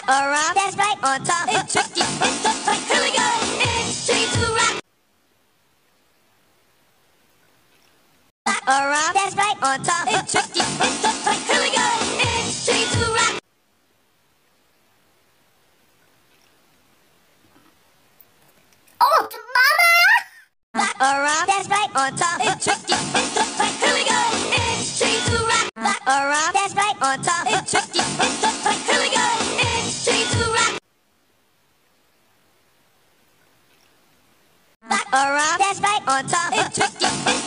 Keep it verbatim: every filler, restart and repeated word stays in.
around, that's right, on top, it's tricky, it's the point, here we go, it's tricky to rock. Around, that's right, on top, it's tricky, it's the point, here we go, it's tricky to rock. Oh, mama! Around, that's right, on top, it's tricky, it's the point, here we go, it's tricky to rock. Around, that's right, on top, it's tricky, it's the point, here we go, it's tricky to rock. Around, that's right, on top, it's tricky, it's